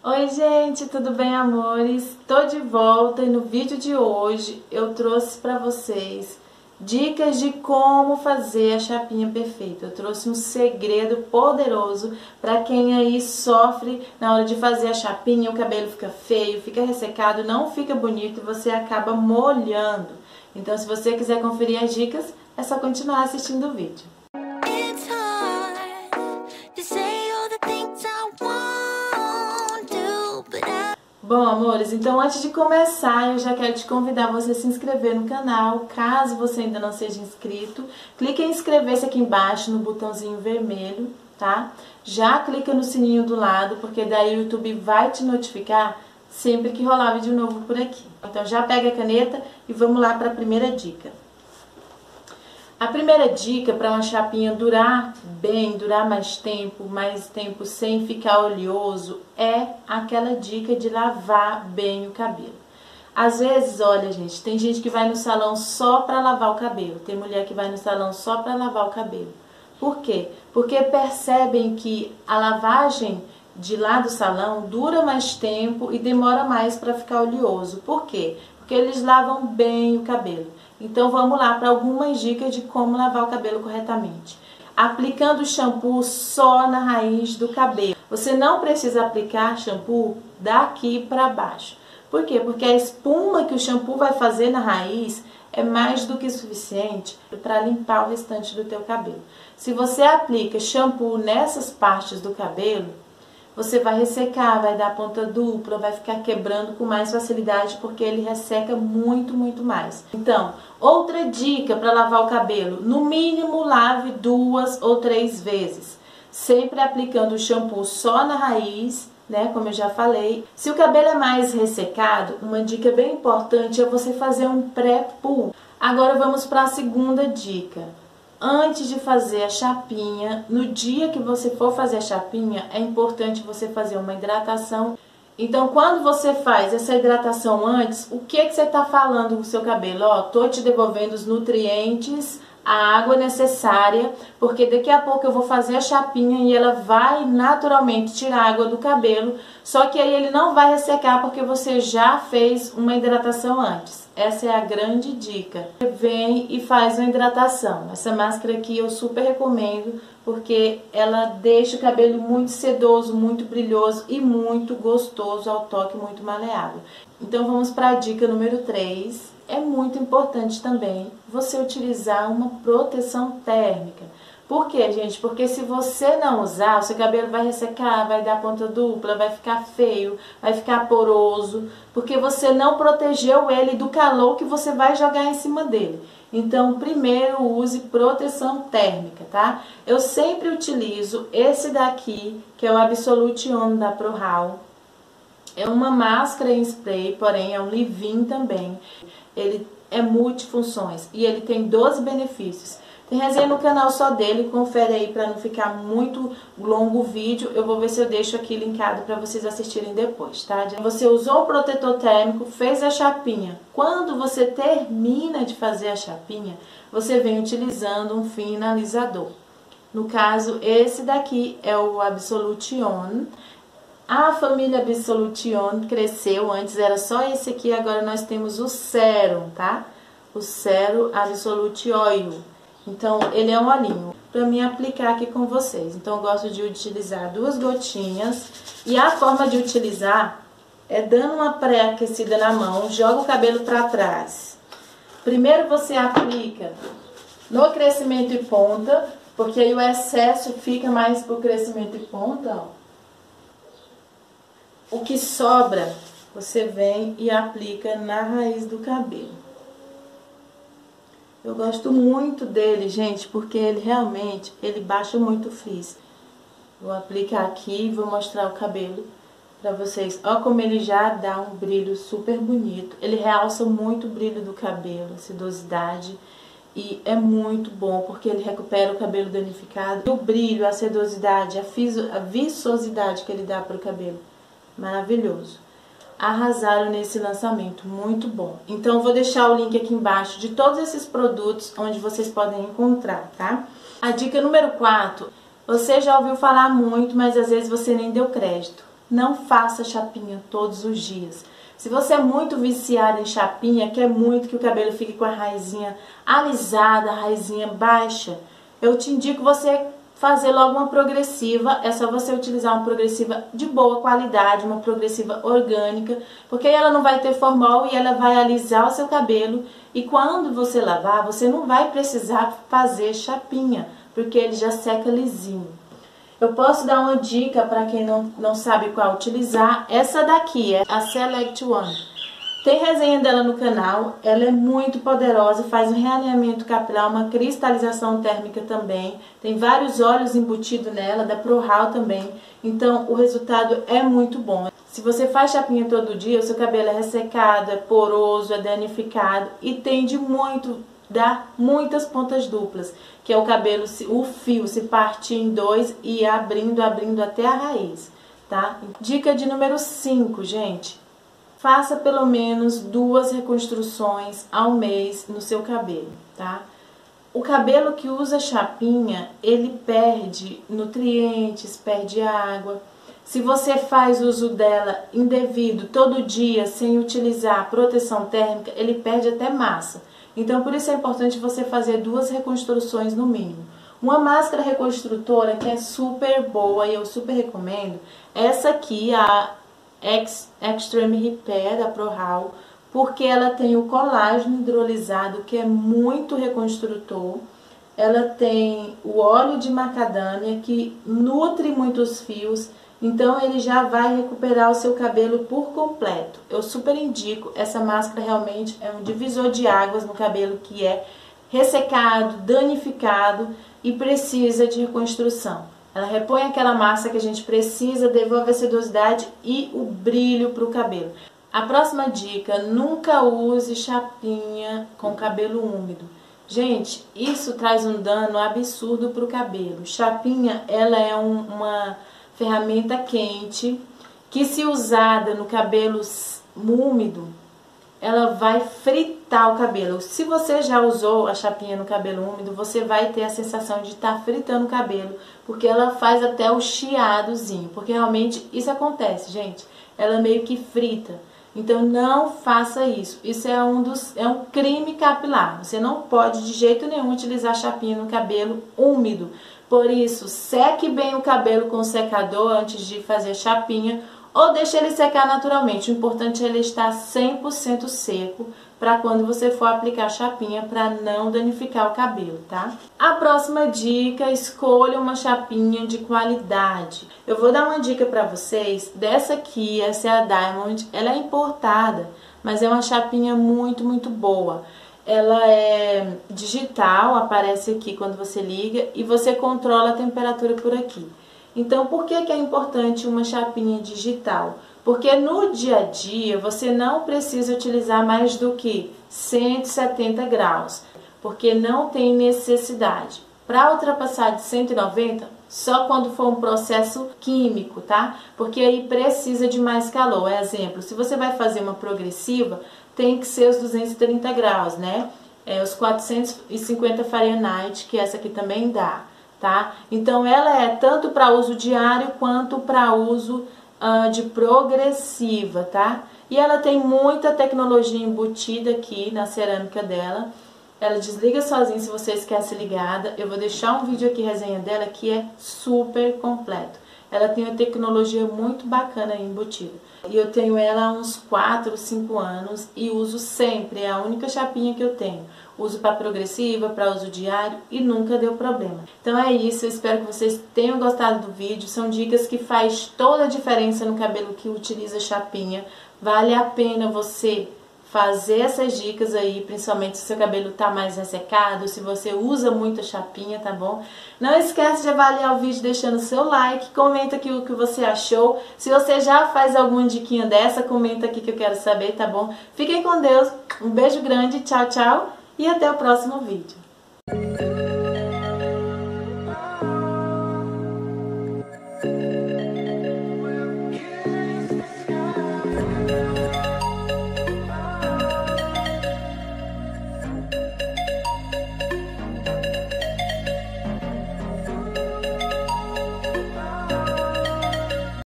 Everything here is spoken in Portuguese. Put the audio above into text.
Oi gente, tudo bem, amores? Tô de volta e no vídeo de hoje eu trouxe pra vocês dicas de como fazer a chapinha perfeita. Eu trouxe um segredo poderoso pra quem aí sofre na hora de fazer a chapinha, o cabelo fica feio, fica ressecado, não fica bonito e você acaba molhando. Então, se você quiser conferir as dicas, é só continuar assistindo o vídeo. Bom, amores, então antes de começar, eu já quero te convidar você a se inscrever no canal, caso você ainda não seja inscrito. Clique em inscrever-se aqui embaixo no botãozinho vermelho, tá? Já clica no sininho do lado, porque daí o YouTube vai te notificar sempre que rolar vídeo novo por aqui. Então já pega a caneta e vamos lá para a primeira dica. A primeira dica para uma chapinha durar bem, durar mais tempo sem ficar oleoso, é aquela dica de lavar bem o cabelo. Às vezes, olha gente, tem gente que vai no salão só para lavar o cabelo, tem mulher que vai no salão só para lavar o cabelo. Por quê? Porque percebem que a lavagem de lá do salão dura mais tempo e demora mais para ficar oleoso. Por quê? Porque eles lavam bem o cabelo. Então vamos lá para algumas dicas de como lavar o cabelo corretamente. Aplicando o shampoo só na raiz do cabelo. Você não precisa aplicar shampoo daqui para baixo. Por quê? Porque a espuma que o shampoo vai fazer na raiz é mais do que suficiente para limpar o restante do teu cabelo. Se você aplica shampoo nessas partes do cabelo, você vai ressecar, vai dar ponta dupla, vai ficar quebrando com mais facilidade porque ele resseca muito mais. Então, outra dica para lavar o cabelo, no mínimo lave 2 ou 3 vezes, sempre aplicando o shampoo só na raiz, né, como eu já falei. Se o cabelo é mais ressecado, uma dica bem importante é você fazer um pré-poo. Agora vamos para a segunda dica. Antes de fazer a chapinha, no dia que você for fazer a chapinha, é importante você fazer uma hidratação. Então, quando você faz essa hidratação antes, o que você está falando com o seu cabelo? Ó, tô te devolvendo os nutrientes, a água necessária, porque daqui a pouco eu vou fazer a chapinha e ela vai naturalmente tirar a água do cabelo, só que aí ele não vai ressecar porque você já fez uma hidratação antes. Essa é a grande dica. Vem e faz uma hidratação. Essa máscara aqui eu super recomendo porque ela deixa o cabelo muito sedoso, muito brilhoso e muito gostoso ao toque, muito maleável. Então vamos para a dica número 3. É muito importante também você utilizar uma proteção térmica. Por quê, gente? Porque se você não usar, o seu cabelo vai ressecar, vai dar ponta dupla, vai ficar feio, vai ficar poroso, porque você não protegeu ele do calor que você vai jogar em cima dele. Então, primeiro use proteção térmica, tá? Eu sempre utilizo esse daqui, que é o Absolute On da ProHaul. É uma máscara em spray, porém é um leave-in também. Ele é multifunções e ele tem 12 benefícios. Tem resenha no canal só dele, confere aí para não ficar muito longo o vídeo. Eu vou ver se eu deixo aqui linkado para vocês assistirem depois, tá? Você usou o protetor térmico, fez a chapinha. Quando você termina de fazer a chapinha, você vem utilizando um finalizador. No caso, esse daqui é o Absolute On. A família Absolute On cresceu, antes era só esse aqui, agora nós temos o Serum, tá? O Serum Absolute Oil. Então, ele é um olhinho para mim aplicar aqui com vocês. Então, eu gosto de utilizar 2 gotinhas. E a forma de utilizar é dando uma pré-aquecida na mão, joga o cabelo para trás. Primeiro você aplica no crescimento e ponta, porque aí o excesso fica mais pro crescimento e ponta, ó. O que sobra, você vem e aplica na raiz do cabelo. Eu gosto muito dele, gente, porque ele realmente, ele baixa muito o frizz. Vou aplicar aqui e vou mostrar o cabelo pra vocês. Ó como ele já dá um brilho super bonito. Ele realça muito o brilho do cabelo, a sedosidade. E é muito bom, porque ele recupera o cabelo danificado. E o brilho, a sedosidade, a viçosidade que ele dá pro cabelo. Maravilhoso. Arrasaram nesse lançamento, muito bom. Então eu vou deixar o link aqui embaixo de todos esses produtos onde vocês podem encontrar, tá? A dica número 4, você já ouviu falar muito, mas às vezes você nem deu crédito. não faça chapinha todos os dias. Se você é muito viciado em chapinha, quer muito que o cabelo fique com a raizinha alisada, a raizinha baixa, eu te indico você fazer logo uma progressiva. É só você utilizar uma progressiva de boa qualidade, uma progressiva orgânica, porque aí ela não vai ter formol e ela vai alisar o seu cabelo. E quando você lavar, você não vai precisar fazer chapinha, porque ele já seca lisinho. Eu posso dar uma dica para quem não sabe qual utilizar. Essa daqui é a Select One. Tem resenha dela no canal. Ela é muito poderosa, faz um realinhamento capilar, uma cristalização térmica também. Tem vários óleos embutidos nela, da ProHaul também. Então o resultado é muito bom. Se você faz chapinha todo dia, o seu cabelo é ressecado, é poroso, é danificado e tende muito dá muitas pontas duplas, que é o cabelo, o fio se partir em dois e abrindo até a raiz, tá? Dica de número 5, gente. Faça pelo menos 2 reconstruções ao mês no seu cabelo, tá? O cabelo que usa chapinha, ele perde nutrientes, perde água. Se você faz uso dela indevido todo dia, sem utilizar proteção térmica, ele perde até massa. Então, por isso é importante você fazer 2 reconstruções no mínimo. Uma máscara reconstrutora que é super boa e eu super recomendo, essa aqui, a Extreme Repair da ProHaul, porque ela tem o colágeno hidrolisado, que é muito reconstrutor. Ela tem o óleo de macadâmia, que nutre muitos fios. Então ele já vai recuperar o seu cabelo por completo. Eu super indico, essa máscara realmente é um divisor de águas no cabelo que é ressecado, danificado e precisa de reconstrução. Ela repõe aquela massa que a gente precisa, devolve a sedosidade e o brilho para o cabelo. A próxima dica, nunca use chapinha com cabelo úmido. Gente, isso traz um dano absurdo para o cabelo. Chapinha, ela é uma ferramenta quente, que se usada no cabelo úmido, ela vai fritar o cabelo. Se você já usou a chapinha no cabelo úmido, você vai ter a sensação de estar fritando o cabelo, porque ela faz até o chiadozinho, porque realmente isso acontece, gente. Ela meio que frita. Então não faça isso. Isso é um crime capilar. Você não pode de jeito nenhum utilizar chapinha no cabelo úmido. Por isso, seque bem o cabelo com o secador antes de fazer chapinha ou deixe ele secar naturalmente. O importante é ele estar 100% seco para quando você for aplicar chapinha, para não danificar o cabelo, tá? A próxima dica, escolha uma chapinha de qualidade. Eu vou dar uma dica para vocês dessa aqui, essa é a Diamond. Ela é importada, mas é uma chapinha muito, muito boa. Ela é digital, aparece aqui quando você liga e você controla a temperatura por aqui. Então, por que é importante uma chapinha digital? Porque no dia a dia você não precisa utilizar mais do que 170 graus, porque não tem necessidade. Para ultrapassar de 190, só quando for um processo químico, tá? Porque aí precisa de mais calor. Exemplo, se você vai fazer uma progressiva, tem que ser os 230 graus, né? Os 450 Fahrenheit, que essa aqui também dá, tá? Então ela é tanto para uso diário quanto para uso de progressiva, tá? E ela tem muita tecnologia embutida aqui na cerâmica dela. Ela desliga sozinha se você esquece ligada. Eu vou deixar um vídeo aqui, resenha dela, que é super completo. Ela tem uma tecnologia muito bacana aí embutida. E eu tenho ela há uns 4, 5 anos e uso sempre. É a única chapinha que eu tenho. Uso para progressiva, para uso diário e nunca deu problema. Então é isso, eu espero que vocês tenham gostado do vídeo. São dicas que faz toda a diferença no cabelo que utiliza chapinha. Vale a pena você fazer essas dicas aí, principalmente se seu cabelo tá mais ressecado, se você usa muita chapinha, tá bom? Não esquece de avaliar o vídeo deixando seu like, comenta aqui o que você achou. Se você já faz alguma diquinha dessa, comenta aqui que eu quero saber, tá bom? Fiquem com Deus, um beijo grande, tchau, tchau e até o próximo vídeo.